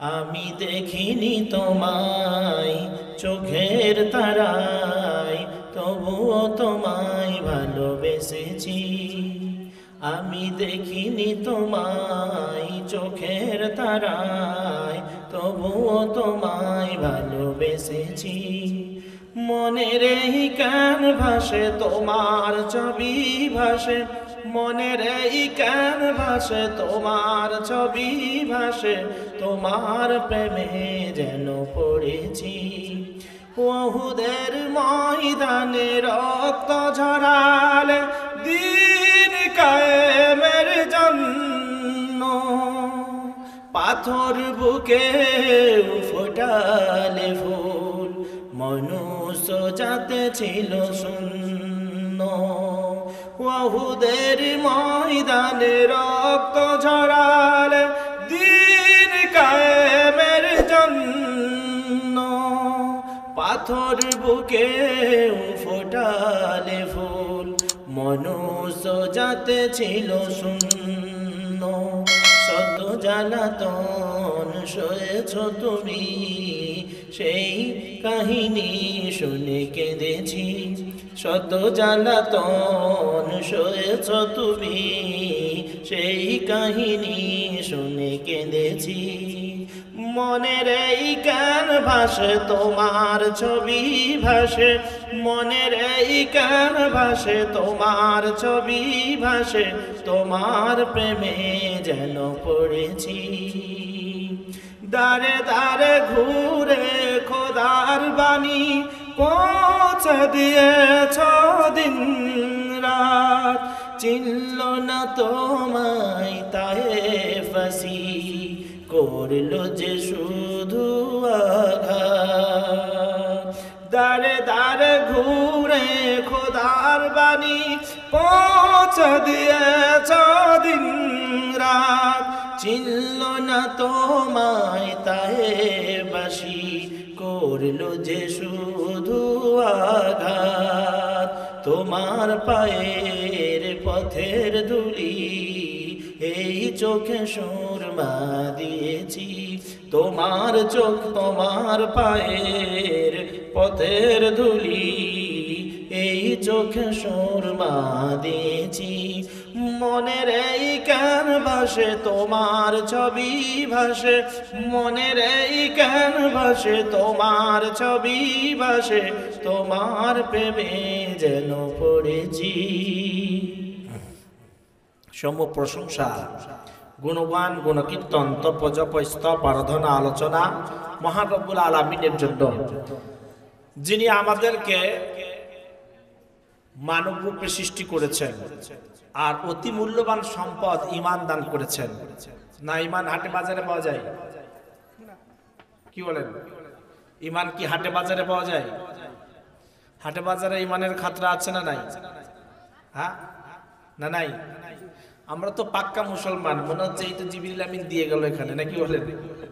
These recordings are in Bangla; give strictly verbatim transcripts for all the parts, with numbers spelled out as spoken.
আমি দেখিনি তোমায় চোখের তারায়, তবুও তোমায় ভালোবেসেছি। আমি দেখিনি তোমায় চোখের তারায়, তবুও তোমায় ভালোবেসেছি। মনের এই কান ভাসে তোমার ছবি ভাসে, মনের এই কান ভাসে তোমার ছবি ভাসে, তোমার প্রেমে যেন পড়েছি। উহুদের ময়দানে রক্ত ঝরালে দ্বীন কায়েমের জন্য, পাথর বুকে ফোটালে ফুল, মনুষ্য জাতে ছিল শূন্য। উহুদের ময়দানে রক্ত ঝরালে দ্বীন কায়েমের জন্য, পাথর বুকে ফোটালে ফুল, মনুষ্য জাতে ছিল শূন্য। শত জ্বালাতন সয়েছ তুমি, সেই কাহিনী শুনে কেঁদেছি। শত জ্বালাতন সয়েছ তুমি, সেই কাহিনী শুনে কেঁদেছি। মনের এই গান ভাসে তোমার ছবি ভাসে, মনের এই গান ভাসে তোমার ছবি ভাসে, তোমার প্রেমে যেন পড়েছি। দারে দারে ঘুরে খোদার বাণী পৌঁছে দিয়েছ দিন রাত, চিনল না তোমায় তায়েফবাসী, করলো যে শুধু আঘাত। দারে দারে ঘুরে খোদার বাণী পৌঁছে দিয়েছ দিন রাত, চিনল না তোমায় তায়েফবাসী, করলো যে শুধু আঘাত। তোমার পায়ের পথের ধুলি এই চোখে সুরমা দিয়েছি। তোমার চোখ তোমার পায়ের পথের ধুলি এই চোখে সুরমা দিয়েছি। মনের এই কান ভাসে তোমার ছবি ভাসে, মনের এই কান ভাসে তোমার ছবি ভাসে, তোমার প্রেমে যেন পড়েছি। সম প্রশংসা, গুণগান, গুণকীর্তন, তপ, জপ, স্তব, আরাধনা, আলোচনা মহান রব্বুল আলামিনের জন্য, যিনি আমাদেরকে মানব রূপে সৃষ্টি করেছেন আর অতি মূল্যবান সম্পদ ঈমান দান করেছেন। না ঈমান হাটে বাজারে পাওয়া যায়? কি বলেন? ঈমান কি হাটে বাজারে পাওয়া যায়? হাটে বাজারে ঈমানের খাতরা আছে না নাই? হ্যাঁ না নাই? আমরা তো পাক্কা মুসলমান, মনে হচ্ছে এই তো জিবরিল আমিন দিয়ে গেল এখানে, নাকি বলেন?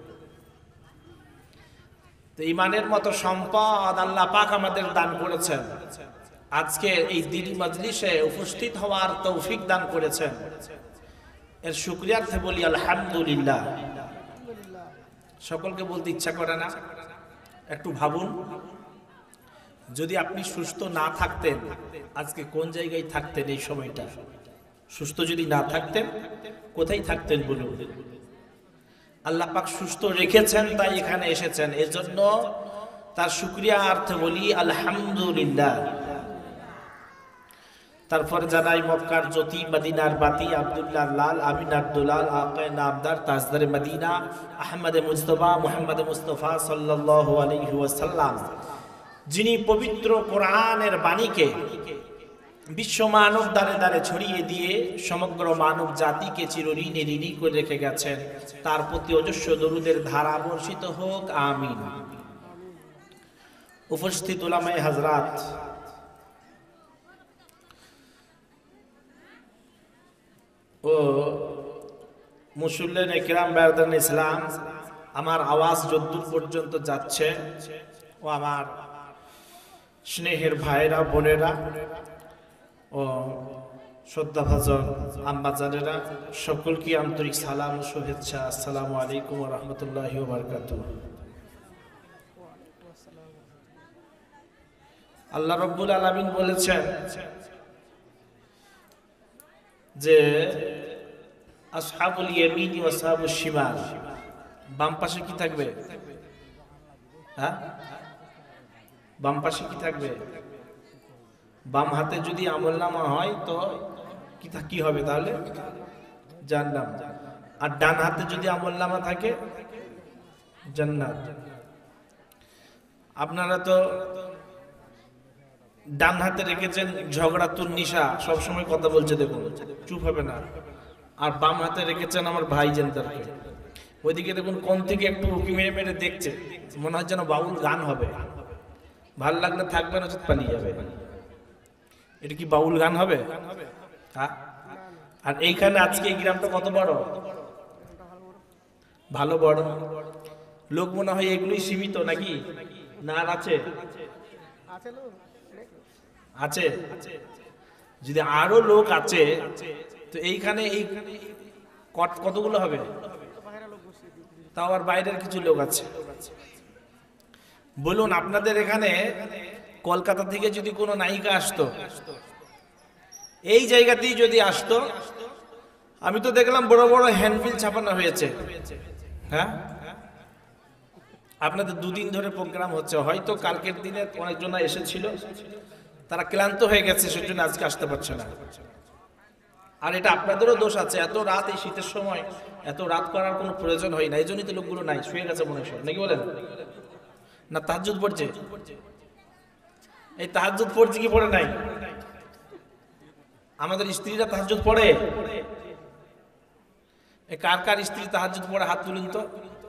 তো ঈমানের মতো সম্পদ আল্লাহ পাক আমাদের দান করেছেন। আজকে এই দিনী মজলিসে উপস্থিত হওয়ার তৌফিক দান করেছেন, এর শুকরিয়ার্থে বলি আলহামদুলিল্লাহ। সকলকে বলতে ইচ্ছা করে না? একটু ভাবুন, যদি আপনি সুস্থ না থাকতেন আজকে কোন জায়গায় থাকতেন? এই সময়টা সুস্থ যদি না থাকতেন কোথায় থাকতেন বলুন? আল্লাহ পাক সুস্থ রেখেছেন তাই এখানে এসেছেন, এজন্য তার শুকরিয়ার্থে বলি আলহামদুলিল্লাহ। তারপর জানাই মক্কার জ্যোতি, মদিনার বাতি, আব্দুল্লাহ লাল, আমিনার দুলাল, আকায়ে নামদার, তাজদারে মদিনা, আহমদে মুজতবা, মুহাম্মদে মুস্তফা সাল্লাল্লাহু আলাইহি ওয়াসাল্লাম, যিনি পবিত্র কোরআনের বাণীকে বিশ্ব মানব দ্বারে দ্বারে ছড়িয়ে দিয়ে সমগ্র মানব জাতিকে চিরঋণী ঋণী করে রেখে গেছেন, তার প্রতি অজস্র দরুদের ধারা বর্ষিত হোক, আমিন। উপস্থিত উলামায়ে হাজরাত, ও মুসল্লিন ইকরাম, বারদান ইসলাম, আমার আওয়াজ যদ্দূর পর্যন্ত যাচ্ছে, ও আমার স্নেহের ভাইরা বোনেরা ও শ্রদ্ধাভাজন আম্মাজানেরা, সকলকে আন্তরিক সালাম ও শুভেচ্ছা। আসসালামু আলাইকুম ওয়া রাহমাতুল্লাহি ওয়া বারাকাতুহু। আল্লাহ রাব্বুল আলামিন বলেছেন যে আসহাবুল ইয়ামিন ওয়া আসহাবুশ শিমাল, বাম পাশে কি থাকবে? হ্যাঁ, বাম পাশে কি থাকবে? বাম হাতে যদি আমলনামা হয় তো কি কি হবে? তাহলে জান্নাত। আর ডান হাতে যদি আমলনামা থাকে জান্নাত। আপনারা তো ডান হাতে রেখেছেন ঝগড়া তুন্নিশা, সবসময় কথা বলছে, দেখুন চুপ হবে না। আর বাম হাতে রেখেছেন আমার ভাই জেন্দারকে, ওইদিকে দেখুন কোন থেকে একটু উকি মেরে মেরে দেখছে, মনে হয় যেন বাউল গান হবে। ভাল লাগলে থাকবে, না পালিয়ে যাবে। এটা কি বাউল গান হবে? হ্যাঁ। আর এইখানে আজকে এই গ্রামটা কত বড়, ভালো বড়। লোক মনে হয় এগুলোই সীমিত নাকি? না আর আছে? আছে। যদি আরো লোক আছে তো এইখানে এই কতগুলো হবে? তাও আর বাইরের কিছু লোক আছে। বলুন, আপনাদের এখানে কলকাতা থেকে যদি কোনো নায়িকা আসতো, এই জায়গাতেই যদি আসতো, আমি তো দেখলাম বড় বড় হ্যান্ডবিল ছাপানো হয়েছে। হ্যাঁ, আপনাদের দুদিন ধরে প্রোগ্রাম হচ্ছে, হয়তো কালকের দিনে অনেকজন এসেছিল, তারা ক্লান্ত হয়ে গেছে, সেজন্য আজকে আসতে পারছে না। আর এটা আপনাদেরও দোষ আছে, এত রাত এই শীতের সময় এত রাত করার কোনো প্রয়োজন হয় না, এই জন্যই তো লোকগুলো নাই, শুয়ে গেছে মনে হয় নাকি বলেন? না তাহাজ্জুদ পড়ছে? এই তাহাজ্জুদ পড়ছে কি পড়ে নাই? আমাদের স্ত্রীরা তাহাজ্জুদ পড়ে? এই কার কার স্ত্রী তাহাজ্জুদ পড়ে হাত তুলুন তো।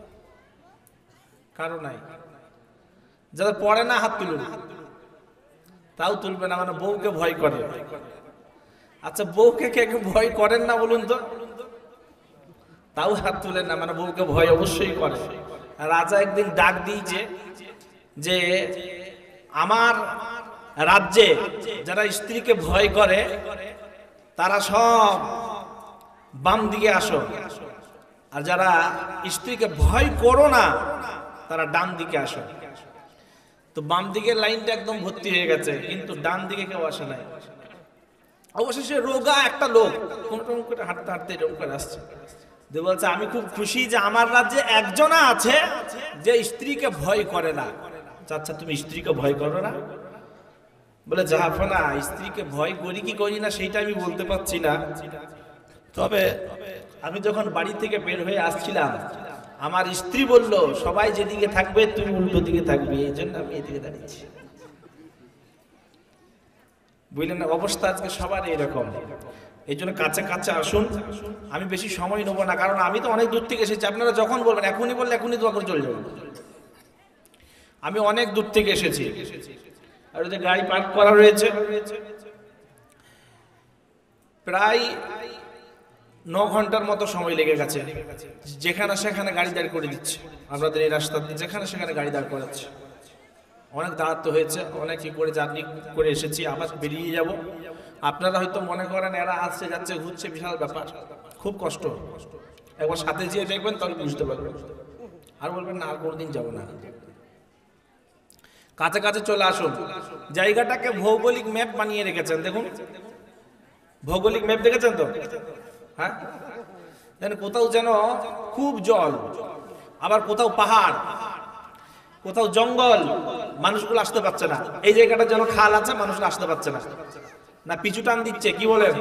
কারো নাই? যারা পড়ে না হাত তুলুন। তাও তুলবে না, মানে বউকে ভয় করে। আচ্ছা, বউকে কে কে ভয় করেন না বলুন তো? তাও হাত তুলেন না, মানে বউকে ভয় অবশ্যই করে। রাজা একদিন ডাক দিয়েছে যে আমার রাজ্যে যারা স্ত্রীকে ভয় করে তারা সব বাম দিকে আসো, আর যারা স্ত্রীকে ভয় করো না তারা ডান দিকে আসো। তো বাম দিকের লাইনটা একদম ভর্তি হয়ে গেছে, কিন্তু ডান দিকে কেউ আসে নাই। অবশেষে রোগা একটা লোক কোন করে হাঁটতে হাঁটতে এরকম করে আসছে, বলছে আমি খুব খুশি যে আমার রাজ্যে একজনা আছে যে স্ত্রীকে ভয় করে না। আচ্ছা, তুমি স্ত্রীকে ভয় করো না? বলে জাহাফনা, স্ত্রীকে ভয় করি কি করি না সেইটা আমি বলতে পারছি না, তবে আমি যখন বাড়ি থেকে বের হয়ে আসছিলাম আমার স্ত্রী বলল সবাই যেদিকে থাকবে তুমি উল্টো দিকে থাকবে, এই জন্য আমি এদিকে দাঁড়িয়েছি। বুঝলেন না? অবস্থা আজকে সবার এরকম। এই জন্য কাছে কাছে আসুন, আমি বেশি সময় নেবো না, কারণ আমি তো অনেক দূর থেকে এসেছি। আপনারা যখন বলবেন এখনই বললে এখনই দোয়া করে চলে যাবেন। আমি অনেক দূর থেকে এসেছি, আর যে গাড়ি পার্ক করা রয়েছে প্রায় ন ঘন্টার মতো সময় লেগে গেছে। যেখানে সেখানে গাড়ি দাঁড় করে দিচ্ছে, আপনাদের এই রাস্তাতে যেখানে সেখানে গাড়ি দাঁড় করাচ্ছে। অনেক দাঁড়াতে হয়েছে, অনেক কি করে জার্নি করে এসেছি, আবার বেরিয়ে যাব। আপনারা হয়তো মনে করেন এরা আসছে যাচ্ছে ঘুরছে, বিশাল ব্যাপার, খুব কষ্ট। একবার সাথে যেয়ে দেখবেন তাহলে বুঝতে পারবেন, আর বলবেন না আর কোনোদিন যাবো না। কাছে কাছে চলে আসুন। জায়গাটাকে ভৌগোলিক ম্যাপ বানিয়ে রেখেছেন, দেখুন ভৌগোলিক ম্যাপ দেখেছেন তো? হ্যাঁ, কোথাও যেন খুব জল, আবার কোথাও পাহাড়, কোথাও জঙ্গল, মানুষগুলো আসতে পারছে না। এই জায়গাটা যেন খাল আছে, মানুষগুলো আসতে পারছে না, না পিছু টান দিচ্ছে। কি বলেন?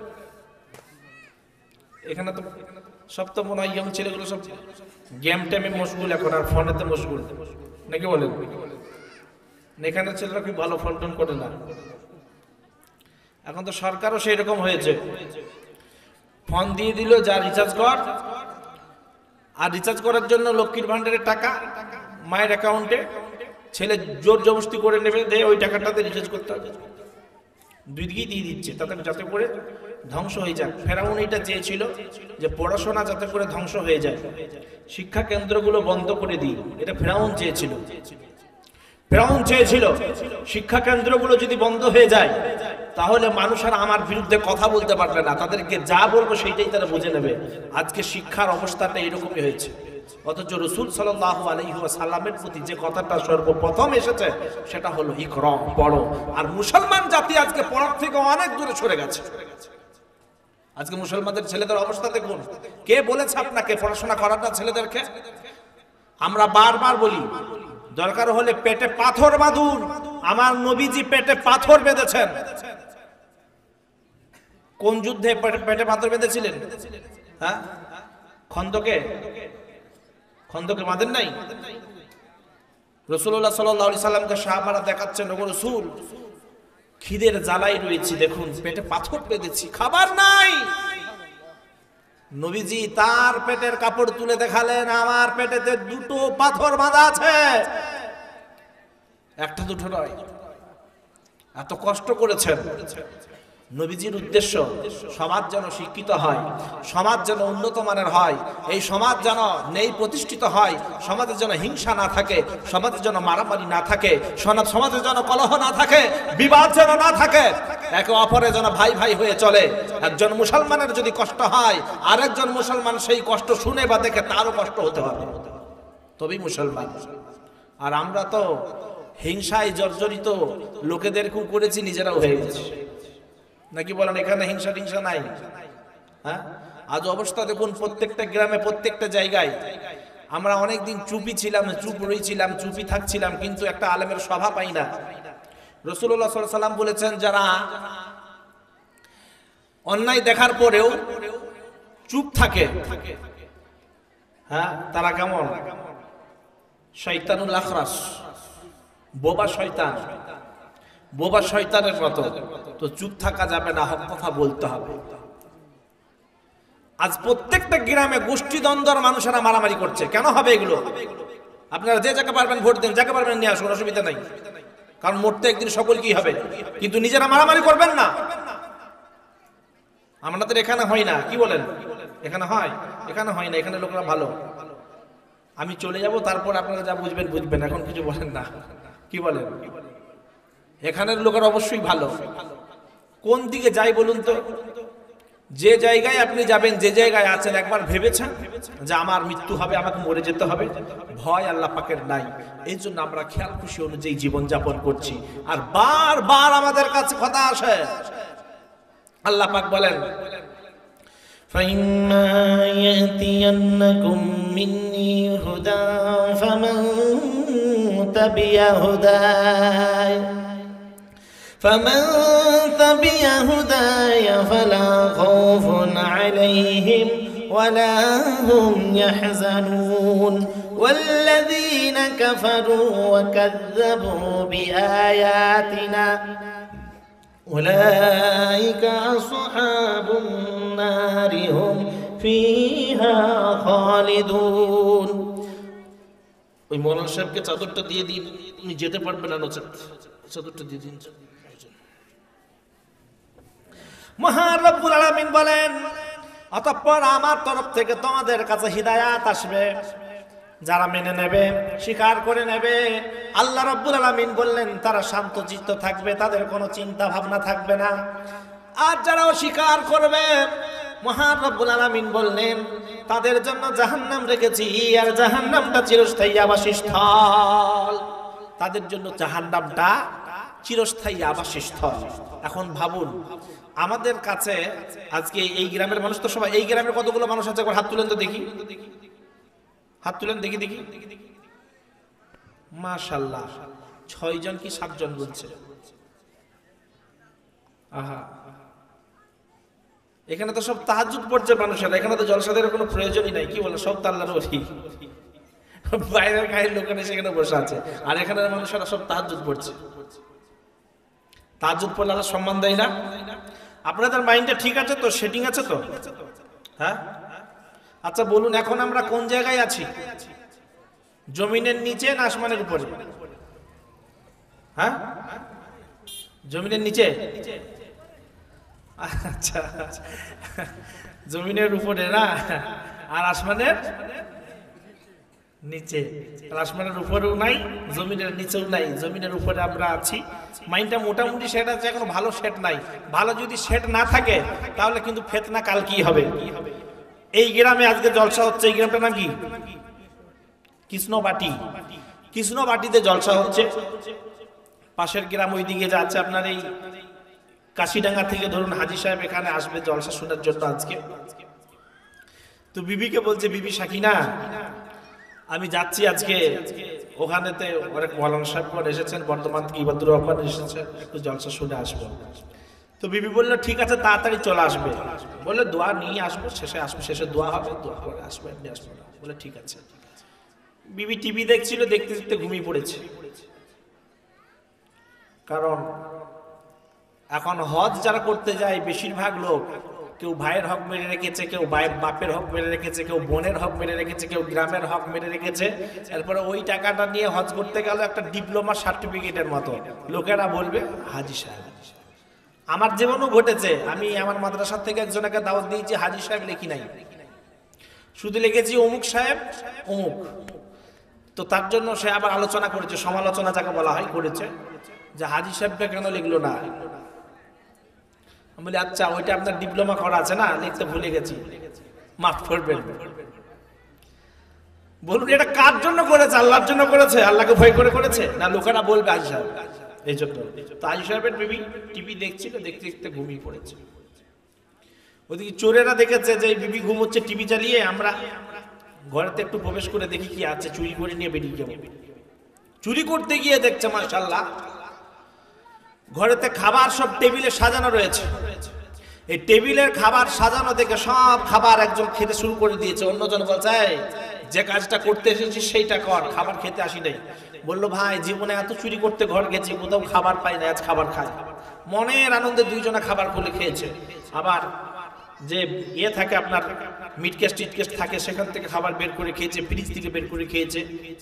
এখানে তো সব তো মনে হয় ইয়ং ছেলেগুলো সব গেম টেমে মশগুল, এখন আর ফোনেতে মশগুল নাকি বলেন? এখানে ছেলেরা খুব ভালো ফোন টোন করে না। এখন তো সরকারও সেই রকম হয়েছে, ফোন দিয়ে দিল যা রিচার্জ কর, আর রিচার্জ করার জন্য লক্ষ্মীর ভান্ডারের টাকা মায়ের অ্যাকাউন্টে ছেলে জোর জবরদস্তি করে নেবে, দে ওই টাকাটাতে রিচার্জ করতে হবে, দুই দিকেই দিয়ে দিচ্ছে, তাতে যাতে করে ধ্বংস হয়ে যাক। ফেরাউন এটা চেয়েছিল যে পড়াশোনা যাতে করে ধ্বংস হয়ে যায়, শিক্ষা কেন্দ্রগুলো বন্ধ করে দিই, এটা ফেরাউন চেয়েছিল। ফেরাউন চেয়েছিল শিক্ষা কেন্দ্রগুলো যদি বন্ধ হয়ে যায় তাহলে মানুষ আর আমার বিরুদ্ধে কথা বলতে পারবে না, তাদেরকে যা বলবো সেইটাই তারা বুঝে নেবে। আজকে শিক্ষার অবস্থাটা এরকমই হয়েছে। অথচ রাসূল সাল্লাল্লাহু আলাইহি ওয়াসাল্লামের প্রতি যে কথাটা সর্বপ্রথম এসেছে সেটা হলো ইকরা, পড়ো। আর মুসলমান জাতি আজকে পড়ার থেকে অনেক দূরে সরে গেছে। আজকে মুসলমানদের ছেলেদের অবস্থা দেখুন। কে বলেছে আপনাকে পড়াশোনা করার না ছেলেদেরকে? আমরা বারবার বলি দরকার হলে পেটে পাথর বাঁধুন। আমার নবীজি পেটে পাথর বেঁধেছেন। কোন যুদ্ধে পেটে পাথর বেঁধেছিলেন? হ্যাঁ, খন্দকে। খন্দকে বাঁধেন নাই? রাসূলুল্লাহ সাল্লাল্লাহু আলাইহি সাল্লামকে সাহাবারা দেখাচ্ছেন, ওগো রাসূল খিদের জ্বালাই রয়েছে, দেখুন পেটে পাথর বেঁধেছি, খাবার নাই। নবীজি তার পেটের কাপড় তুলে দেখালেন, আমার পেটেতে দুটো পাথর বাঁধা আছে, একটা দুটো নয়। এত কষ্ট করেছেন। নবীজির উদ্দেশ্য সমাজ যেন শিক্ষিত হয়, সমাজ যেন উন্নত মানের হয়, এই সমাজ যেন নেই প্রতিষ্ঠিত হয়, সমাজে যেন হিংসা না থাকে, সমাজে যেন মারামারি না থাকে, সমাজে যেন কলহ না থাকে, বিবাদ যেন না থাকে, একে অপরে যেন ভাই ভাই হয়ে চলে। একজন মুসলমানের যদি কষ্ট হয় আরেকজন মুসলমান সেই কষ্ট শুনে বা দেখে তারও কষ্ট হতে হবে, তবেই মুসলমান। আর আমরা তো হিংসায় জর্জরিত লোকেদেরকেও করেছি, নিজেরাও হয়ে গেছি, নাকি বলেন? এখানে হিংসা টিংসা নাই? হ্যাঁ, আজ অবস্থা দেখুন প্রত্যেকটা গ্রামে, প্রত্যেকটা জায়গায়। আমরা অনেকদিন চুপি ছিলাম, চুপ রয়েছিলাম, চুপি থাকছিলাম, কিন্তু একটা আলেমের সভা পাই না। রাসূলুল্লাহ সাল্লাল্লাহু আলাইহি সাল্লাম বলেছেন, যারা অন্যায় দেখার পরেও চুপ থাকে, হ্যাঁ, তারা কেমন? শয়তানুল আখরাস, বোবা শয়তান, বোবা শয়তানের মতো। তো চুপ থাকা যাবে না, হক কথা বলতে হবে। আজ প্রত্যেকটা গ্রামে গোষ্ঠী দ্বন্দ্বর মানুষেরা মারামারি করছে। কেন হবে এগুলো? আপনারা যে যাকে পারবেন ভোট দেন, যাকে পারবেন নিয়ে আসুন, অসুবিধা নাই। কারণ মরতে একদিন সকল কি হবে, কিন্তু নিজেরা মারামারি করবেন না। আমাদের এখানে হয় না, কি বলেন? এখানে হয়? এখানে হয় না, এখানে লোকরা ভালো। আমি চলে যাব, তারপর আপনারা যা বুঝবেন বুঝবেন, এখন কিছু বলেন না, কি বলেন? এখানের লোকের অবশ্যই ভালো। কোন দিকে যাই বলুন তো? যে জায়গায় আপনি যাবেন, যে জায়গায় আছেন, একবার ভেবেছেন যে আমার মৃত্যু হবে, আমাকে মরে যেতে হবে? ভয় আল্লাহ পাকের নাই, এই জন্য আমরা খেয়াল খুশি অনুযায়ী জীবন যাপন করছি। আর বারবার আমাদের কাছে কথা আসে, আল্লাহ পাক বলেন, فَإِمَّا يَأْتِيَنَّكُم مِّنِّي هُدًى فَمَن تَبِعَ هُدَايَ فَمَن تَبِعَ هُدَايَ فَلَا خَوْفٌ عَلَيْهِمْ وَلَا هُمْ يَحْزَنُونَ وَالَّذِينَ كَفَرُوا وَكَذَّبُوا بِآيَاتِنَا أولئك أصحاب النار هم فيها خالدون। ওই মৌলানা সাহেবকে চাদরটা দিয়ে দিন, উনি যেতে পারবেন না, নচেত চাদরটা দিয়ে দিন। মহান রব্বুল আলামিন বলেন, অতঃপর আমার তরফ থেকে তোমাদের কাছে হিদায়াত আসবে, যারা মেনে নেবে, স্বীকার করে নেবে। আল্লাহ রাব্বুল আলামিন বললেন তারা শান্তচিত্ত থাকবে, তাদের কোনো চিন্তা ভাবনা থাকবে না। আর যারা অস্বীকার করবে, মহান রব্বুল আলামিন বললেন তাদের জন্য জাহান্নাম রেখেছি, আর জাহান্নামটা চিরস্থায়ী আবাসস্থল। তাদের জন্য জাহান্নামটা চিরস্থায়ী আবাসস্থল। এখন ভাবুন, আমাদের কাছে আজকে এই গ্রামের মানুষ তো সবাই, এই গ্রামের কতগুলো মানুষ আছে একবার হাত তুলেন তো দেখি, হাত তুলেন দেখি দেখি। মাশাআল্লাহ, ছয় জন কি সাতজন বলছে? আহা, এখানে তো সব তাহাজ্জুদ পড়ছে মানুষের, এখানে তো জলসাদের কোনো প্রয়োজনই নাই, কি বলে? সব তো আল্লাহর ওলি। বাইরের গায়ের লোকেরা সেখানে বসে আছে, আর এখানের মানুষেরা সব তাহাজ্জুদ পড়ছে। তাহাজ্জুদ পড়লে আল্লাহ সম্মান দেয় না? আপনাদের মাইন্ডটা ঠিক আছে তো, সেটিং আছে তো? হ্যাঁ, আচ্ছা বলুন, এখন আমরা কোন জায়গায় আছি? জমিনের নিচে না আসমানের উপরে? হ্যাঁ, জমিনের নিচে। আচ্ছা, জমিনের উপরে না, আর আসমানের নিচে, আসমানের উপরেও নাই, জমিনের নিচেও নাই, জমিনের উপরে আমরা আছি। মাইন্ডটা মোটামুটি সেট আছে, এখনো ভালো সেট নাই। ভালো যদি সেট না থাকে তাহলে কিন্তু ফেতনা কাল কি হবে। এই গ্রামে আজকে জলসা হচ্ছে, এই গ্রামটার নাম কি? কৃষ্ণবাটি। কৃষ্ণবাটিতে জলসা হচ্ছে। পাশের গ্রাম ওইদিকে যাচ্ছে আপনার এই কাশিডাঙ্গা থেকে ধরুন হাজী সাহেব এখানে আসবে জলসা শোনার জন্য আজকে। তো বিবিকে বলছে, বিবি সাকিনা আমি যাচ্ছি আজকে ওখানেতে, অনেক মৌলানা সাহেব এসেছেন বর্তমান থেকে, ইবাদুর রহমান এসেছেন, একটু জলসা শুনে আসবো। তো বিবি বললো ঠিক আছে তাড়াতাড়ি চলে আসবে। বললে দোয়া নিয়ে আসবো, শেষে আসবো, শেষে দোয়া হবে, দোয়া করে আসবো, এমনি আসবো না। বলে ঠিক আছে। বিবি টিভি দেখছিল, দেখতে দেখতে ঘুমিয়ে পড়েছে। কারণ এখন হজ যারা করতে যায় বেশিরভাগ লোক, কেউ ভাইয়ের হক মেরে রেখেছে, কেউ বাপের হক মেরে রেখেছে, কেউ বোনের হক মেরে রেখেছে, কেউ গ্রামের হক মেরে রেখেছে। এরপরে ওই টাকাটা নিয়ে হজ করতে গেল একটা ডিপ্লোমা সার্টিফিকেটের মতো, লোকেরা বলবে হাজী সাহেব। আমার জীবনও ঘটেছে, আমি আমার মাদ্রাসা থেকে একজনকে দাওয়াত দিয়েছি, হাজী সাহেব লিখি নাই, শুধু লিখেছি অমুক সাহেব অমুক। তো তার জন্য সে আবার আলোচনা করেছে, সমালোচনা যাকে বলা হয় করেছে, যে হাজী সাহেবটা কেন লিখলো না। আমি বলি আচ্ছা ওইটা আপনার ডিপ্লোমা করা আছে না, লিখতে ভুলে গেছি, মাফ করবেন। বলুন এটা কার জন্য করেছে? আল্লাহর জন্য করেছে? আল্লাহকে ভয় করে করেছে? না লোকেরা বলবে হাজী সাহেব, এই জন্য। তো হাজী সাহেবের বিবি টিভি দেখছিল, দেখতে দেখতে ঘুমিয়ে পড়েছে। ওদিকে চোরেরা দেখেছে যে বিবি ঘুমোচ্ছে টিভি চালিয়ে, আমরা ঘরেতে একটু প্রবেশ করে দেখি কি আছে, চুরি করে নিয়ে বেরিয়ে যাবো। চুরি করতে গিয়ে দেখছে মাশাআল্লাহ ঘরেতে খাবার সব টেবিলে সাজানো রয়েছে। এই টেবিলের খাবার সাজানো দেখে সব খাবার একজন খেতে শুরু করে দিয়েছে। অন্যজন বলছে যে কাজটা করতে এসেছি সেইটা কর, খাবার খেতে আসি নাই। বললো ভাই জীবনে এত চুরি করতে ঘর গেছি, কোথাও খাবার পাই না, আজ খাবার খাই। মনের আনন্দে দুইজনে খাবার খুলে খেয়েছে। আবার যে ইয়ে থাকে আপনার মিটকেস টিটকেস থাকে, সেখান থেকে খাবার বের করে খেয়েছে, ফ্রিজ থেকে বের করে খেয়েছে।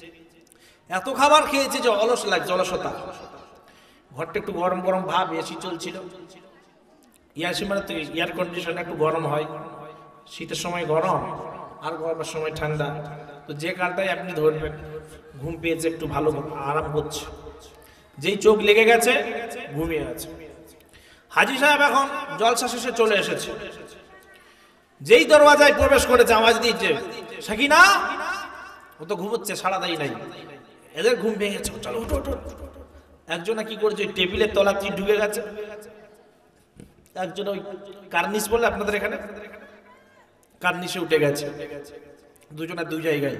এত খাবার খেয়েছে যে অলস লাগছে, অলসতা। ঘরটা একটু গরম গরম ভাব, এসি চলছিল। ইয়াসি মানে তো এয়ার কন্ডিশন, একটু গরম হয়, শীতের সময় গরম আর গরমের সময় ঠান্ডা। তো যে কালটাই আপনি ধরবেন, ঘুম পেয়েছে, একটু ভালো আরাম করছে। যেই চোখ লেগে গেছে ঘুমিয়ে আছে। হাজী সাহেব এখন জলসা শেষে চলে এসেছে। যেই দরওয়াজায় প্রবেশ করেছে আওয়াজ দিয়েছে সাকিনা, ও তো ঘুমোচ্ছে, সাড়া দেয় নাই। এদের ঘুম ভেঙে গেছে, চলো উঠো উঠো। একজনে কি করেছে, টেবিলের তলাতে ঢুকে গেছে। একজন ওই কার্নিশ বলে আপনাদের এখানে, কার্নিশে উঠে গেছে। দুজনে দুই জায়গায়।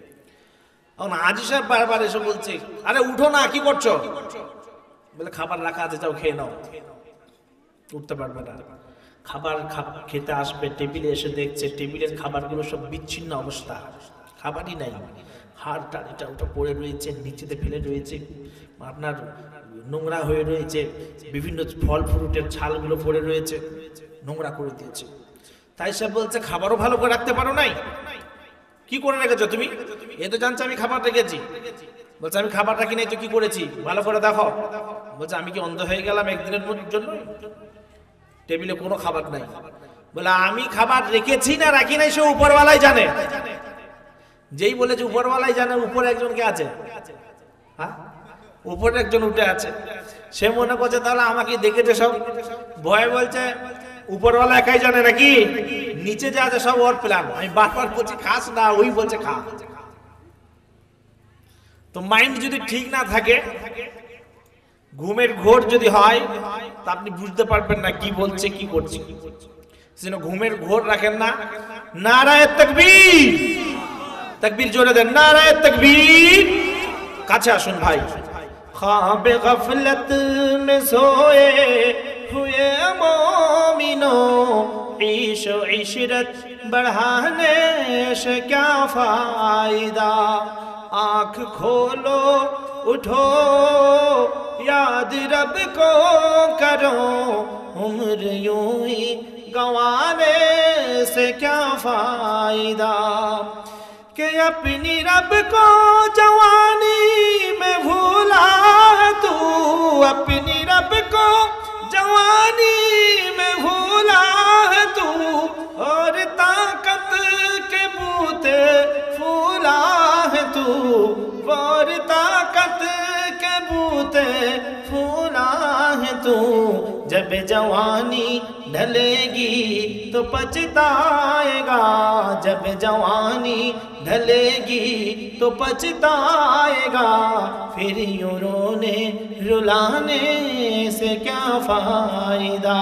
এখন হাজী সাহেব বারবার এসে বলছে আরে উঠো না, কি করছো? বলে খাবার রাখা আছে, যাও খেয়ে নাও। উঠতে পারবে না। খাবার খেতে আসবে, টেবিলে এসে দেখছে টেবিলের খাবারগুলো সব বিচ্ছিন্ন অবস্থা, খাবারই নাই। হাড় টাড় এটা ওটা পড়ে রয়েছে, নিচেতে ফেলে রয়েছে, আপনার নোংরা হয়ে রয়েছে, বিভিন্ন ফল ফ্রুটের ছালগুলো পড়ে রয়েছে, নোংরা করে দিয়েছে। তাই সে বলছে খাবারও ভালো করে রাখতে পারো নাই, কি করে রেখেছো তুমি? এ তো জানছে আমি খাবার রেখেছি। বলছে আমি খাবার রাখি নাই তো কি করেছি, ভালো করে দেখো। বলছে আমি কি অন্ধ হয়ে গেলাম একদিনের জন্য? টেবিলে কোনো খাবার নাই। বলে আমি খাবার রেখেছি না রাখি নাই সে উপরওয়ালাই জানে। যেই বলেছে উপরওয়ালাই জানে, উপরে একজন কে আছে? হ্যাঁ, উপরে একজন উঠে আছে। সে মনে করছে তাহলে আমাকে দেখেছে সব, ভয় বলছে উপরওয়ালা একাই জানে নাকি, নিচে যে আছে সব ওর প্ল্যান। আমি বারবার বলছি খাস না, ওই বলছে খা। তো মাইন্ড যদি ঠিক না থাকে, ঘুমের ঘোর যদি হয়, তা আপনি বুঝতে পারবেন না কি বলছে কি করছে। যেন ঘুমের ঘোর রাখেন না। নারায়ে তাকবীর, তাকবীর জোরে দেন, নারায়ে তাকবীর। কাছে আসুন ভাই। খ্বাবে গফলত মে সোয়ে হুয়ে मोमिनो ईशो इशरत बढ़ाने से क्या फायदा। आँख खोलो उठो याद रब को करो, उम्र यूं ही गंवाने से क्या फायदा। कि अपनी रब को जवानी में भूला तू, अपनी रब को जवानी में भूला तू, और ताकत के बूते फूला है ऊपर ताकत के बूते फूला है तू, जब जवानी ढलेगी तो पछताएगा, जब जवानी ढलेगी तो पछताएगा, फिर यूं रोने रुलाने से क्या फायदा।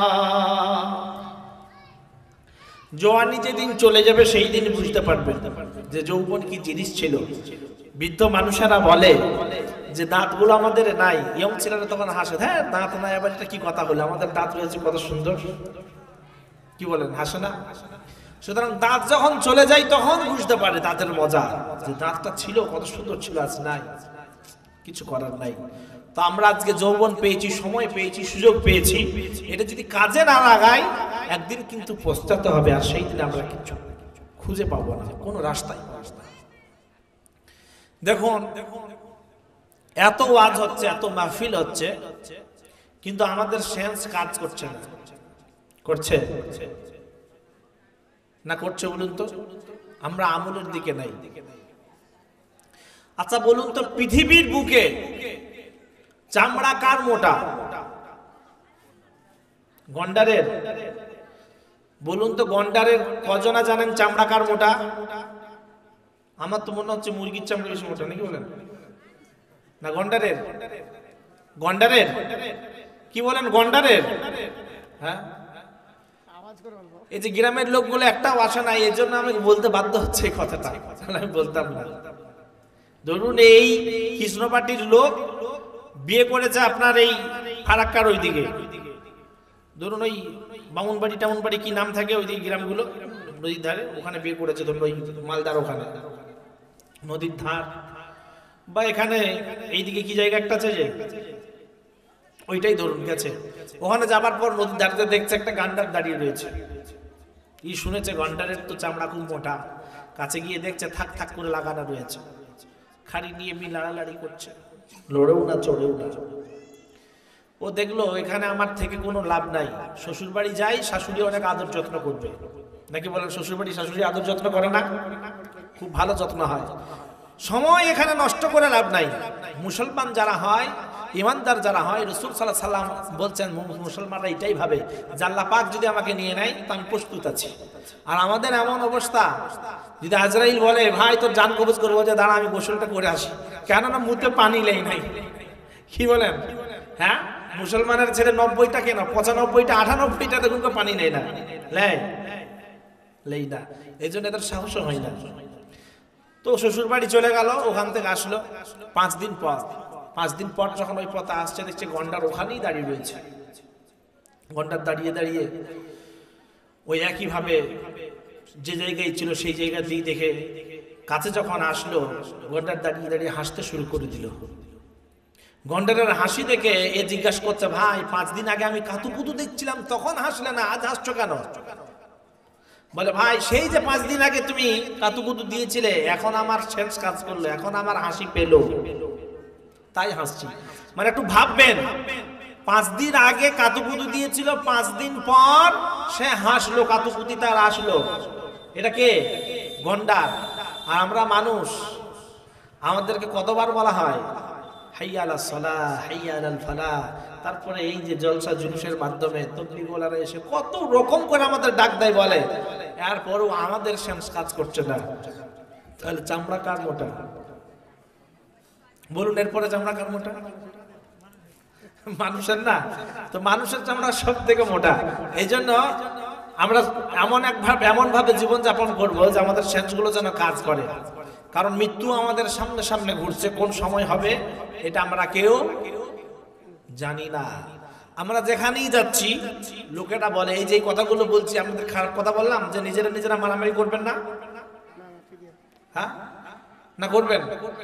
জওয়ানি যেদিন চলে যাবে সেই দিন বুঝতে পারবেন যে যৌবন কি জিনিস ছিল। বৃদ্ধ মানুষেরা বলে যে দাঁতগুলো আমাদের নাই, ইয়ং ছেলেরা তখন হাসে, হ্যাঁ দাঁত নাই, আবার এটা কি কথা বলে, আমাদের দাঁত রয়েছে কত সুন্দর, কি বলেন, হাসে না? সুতরাং দাঁত যখন চলে যায় তখন বুঝতে পারে দাঁতের মজা, যে দাঁতটা ছিল কত সুন্দর ছিল, আজ নাই, কিছু করার নাই। তো আমরা আজকে যৌবন পেয়েছি, সময় পেয়েছি, সুযোগ পেয়েছি, এটা যদি কাজে না লাগাই একদিন কিন্তু পস্তাতে হবে, আর সেই দিন আমরা কিছু খুঁজে পাবো না, কোনো রাস্তায়। দেখুন এত ওয়াজ হচ্ছে, এত মাহফিল হচ্ছে, কিন্তু আমাদের সেন্স কাজ করছে না। করছে না করছে বলুন তো? আমরা আমলের দিকে নাই। আচ্ছা বলুন তো, পৃথিবীর বুকে চামড়া কার মোটা? গন্ডারের? বলুন তো গন্ডারের কজনা জানেন চামড়া কার মোটা? আমার তো মনে হচ্ছে মুরগির চামড়া বেশি মোটা, নাকি বলেন? না গন্ডারের? গন্ডারের কি বলেন? গন্ডারের? হ্যাঁ, এই যে গ্রামের লোকগুলো একটাও আসে নাই, এই জন্য আমি বলতে বাধ্য হচ্ছে এই কথাটা, আমি বলতাম না। ধরুন এই কৃষ্ণপাটির লোক বিয়ে করেছে আপনার এই ফারাক্কার ওই দিকে, ধরুন ওই বামুনবাড়ি টামুনবাড়ি কি নাম থাকে ওই দিকে গ্রামগুলো, নদীর ধারে, ওখানে বিয়ে করেছে, ধরুন ওই মালদার ওখানে নদীর ধার, বা এখানে এইদিকে কি জায়গা একটা আছে যে ওইটাই ধরুন গেছে, ওখানে যাবার পর নদীর ধারে দেখছে একটা গান্ডার দাঁড়িয়ে রয়েছে। ই শুনেছে গন্ডারের তো চামড়া খুব মোটা, কাছে গিয়ে দেখছে থাক থাক করে লাগানো রয়েছে, খাড়ি নিয়ে এমনি লাড়ালাড়ি করছে, লড়েও না চড়েও না। ও দেখলো এখানে আমার থেকে কোনো লাভ নাই, শ্বশুর বাড়ি যাই, শাশুড়ি অনেক আদর যত্ন করবে, নাকি বলেন? শ্বশুর বাড়ি শাশুড়ি আদর যত্ন করে না? খুব ভালো যত্ন হয়। সময় এখানে নষ্ট করে লাভ নাই। মুসলমান যারা হয়, ইমানদার যারা হয়, রাসূল সাল্লাল্লাহু আলাইহি সাল্লাম বলছেন মুসলমানরা এটাই ভাবে যে আল্লাহ পাক যদি আমাকে নিয়ে নেয় তো আমি প্রস্তুত আছি। আর আমাদের এমন অবস্থা, যদি আজরাইল বলে ভাই তোর জান কবজ করবো, যে দাঁড়া আমি গোসলটা করে আসি, কেননা মুখে পানি লেই নাই, কি বলেন? হ্যাঁ, মুসলমানের ছেলে নব্বইটা কেন, পঁচানব্বইটা আটানব্বইটা দেখুন পানি নেই না, লেই লেই না, এই জন্য এদের সাহস হয় না। তো শ্বশুর বাড়ি চলে গেল, ওখান থেকে আসলো পাঁচ দিন পর। পাঁচ দিন পর যখন ওই পথে আসছে দেখছে গন্ডার ওখানেই দাঁড়িয়ে রয়েছে। গন্ডার দাঁড়িয়ে দাঁড়িয়ে ওই একই ভাবে যে জায়গায় ছিল সেই জায়গা দিয়ে দেখে কাছে যখন আসলো, গন্ডার দাঁড়িয়ে দাঁড়িয়ে হাসতে শুরু করে দিল। গন্ডারের হাসি দেখে এ জিজ্ঞাসা করছে, ভাই পাঁচ দিন আগে আমি কাতুকুতু দেখছিলাম তখন হাসলে না, আজ হাসছো কেন? বলে ভাই সেই যে পাঁচ দিন আগে তুমি কাতুকুতু দিয়েছিলে, এখন আমার সেন্স কাজ করলো, এখন আমার হাসি পেলো, তাই হাসছি। মানে একটু ভাববেন, পাঁচ দিন আগে কাতুকুতু দিয়েছিল, পাঁচ দিন পর সে হাসলো, কাতুকুতি তার আসলো। এটা কে? গন্ডার। আর আমরা মানুষ, আমাদেরকে কতবার বলা হয় হাইয়া আলাস সালাহ, হাইয়া আলাল ফালাহ, তারপরে এই যে জলসা জুলুসের মাধ্যমে তবলিগওয়ালারা এসে কত রকম করে আমাদের ডাক দেয় বলে, এরপরও আমাদের সেন্স কাজ করছে না। তাহলে চামড়া কার মোটা? বলুন, এরপরে চামড়া কার মোটা? মানুষের না? তো মানুষের চামড়া সব থেকে মোটা। এই জন্য আমরা এমন এক ভাবে এমন ভাবে জীবনযাপন করবো যে আমাদের সেন্সগুলো যেন কাজ করে, কারণ মৃত্যু আমাদের সামনে সামনে ঘুরছে, কোন সময় হবে এটা আমরা কেউ জানি না। আমরা যেখানেই যাচ্ছি লোকেরা বলে, এই যে কথাগুলো বলছি, আমাদের খারাপ কথা বললাম যে নিজেরা নিজেরা মারামারি করবেন না, হ্যাঁ না করবেন?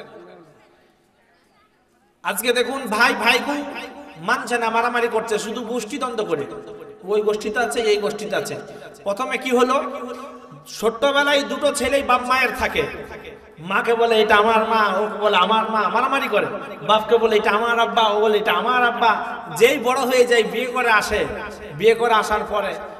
আজকে দেখুন ভাই ভাইকে মানছে না, মারামারি করছে, শুধু গোষ্ঠীদ্বন্দ্ব করে, ওই গোষ্ঠীতে আছে এই গোষ্ঠীতে আছে। প্রথমে কি হলো, ছোট্টবেলায় দুটো ছেলেই বাপ মায়ের থাকে, মাকে বলে এটা আমার মা, ও বলে আমার মা, মারামারি করে। বাপকে বলে এটা আমার আব্বা, ও বলে এটা আমার আব্বা। যেই বড় হয়ে যায় বিয়ে করে আসে, বিয়ে করে আসার পরে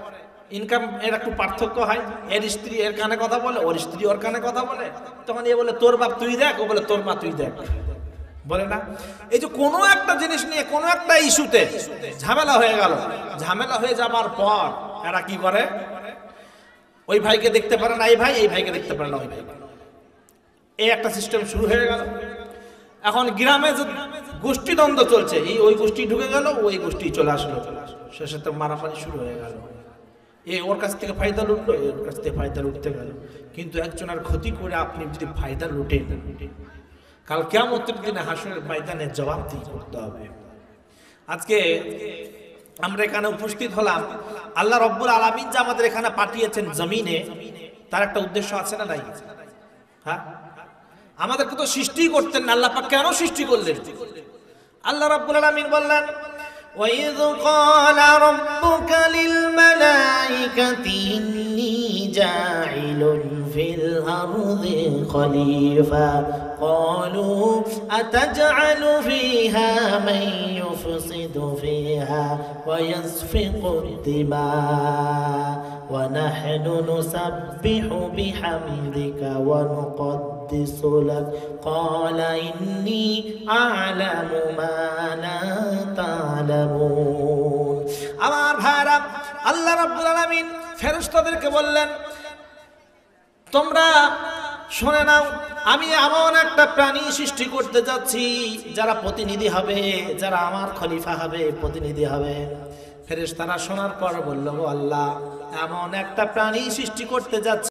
ইনকাম এর একটু পার্থক্য হয়, এর স্ত্রী এর কানে কথা বলে, ওর স্ত্রী ওর কানে কথা বলে, তখন এ বলে তোর বাপ তুই দেখ, ও বলে তোর মা তুই দেখ, বলে না? এই যে কোনো একটা জিনিস নিয়ে কোনো একটা ইস্যুতে ঝামেলা হয়ে গেল, ঝামেলা হয়ে যাবার পর এরা কি করে, ওই ভাইকে দেখতে পারে না এই ভাই, এই ভাইকে দেখতে পারে না ওই ভাই, এই একটা সিস্টেম শুরু হয়ে গেল। এখন গ্রামে যে গোষ্ঠীদ্বন্দ্ব চলছে, এই ওই গোষ্ঠী ঢুকে গেল, ওই গোষ্ঠী চলে আসলো, শেষে তো মারামারি শুরু হয়ে গেল, এ ওর কাছ থেকে ফায়দা লুটলো, ওর কাছ থেকে ফায়দা লুটতে গেল। কিন্তু একজনের ক্ষতি করে আপনি যদি ফায়দা লুটেন, কাল কিয়ামতের দিনে হাসরের ময়দানে জবাবদিহি করতে হবে। আজকে আমরা এখানে উপস্থিত হলাম, আল্লাহ রব্বুল আলামিন যে আমাদের এখানে পাঠিয়েছেন জমিনে, তার একটা উদ্দেশ্য আছে না নাই? হ্যাঁ, আমাদেরকে তো সৃষ্টি করতেন না, আল্লাহ পাক কেন সৃষ্টি করলেন? আল্লাহ রাব্বুল আলামিন বললেন, وَإِذْ قَالَ رَبُّكَ لِلْمَلَائِكَةِ إِنِّي جَاعِلٌ فِي الْأَرْضِ خَلِيفَةً قَالُوا أَتَجْعَلُ فِيهَا مَن يُفْسِدُ فِيهَا وَيَسْفِكُ الدِّمَاءَ وَنَحْنُ نُسَبِّحُ بِحَمْدِكَ وَنُقَدِّسُ لَكَ قَالَ إِنِّي أَعْلَمُ مَا لَا تعلمون। আমার ভাইরা, আল্লাহ রাব্বুল আলামিন ফেরেশতাদেরকে বললেন, তোমরা শুনে নাও, আমি এমন একটা প্রাণী সৃষ্টি করতে যাচ্ছি যারা প্রতিনিধি হবে, যারা আমার খলিফা হবে, প্রতিনিধি হবে। ফেরেশতারা শোনার পর বলল, ও আল্লাহ, এমন একটা প্রাণী সৃষ্টি করতে যাচ্ছি